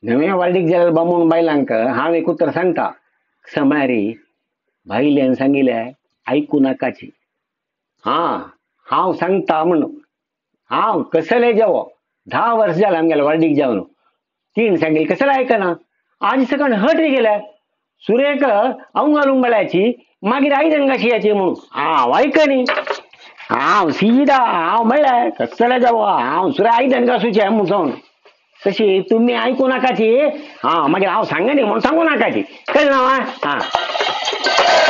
नव्या वाडीक गेल्यार बामून बायलांक हांव एक उतर सांगता. समारी भाईल्यान सांगिल्ल्या ऐकू नाकाची. हा, हांव सांगता म्हणून. हांव कसले जेवो 10 वर्ष झालं आमगेल्या वाडीक जावन. तीन सांगेल कसले ऐकना. आज सकाळ हट गेल्या सुरेख अवंगालूंग बळ्याची मागीर आई रंगाची याची म्हणून हांव ऐकनी. हांव सीधा हांव म्हणल्यार कसले जावो हांव सुरे आई दनगासूचे म्हणून. तशी तुम्ही ऐकू नाकाची. हा मागीर हांव सांगनी म्हणून सांगू नाकाची. कळ्ळें ना. हा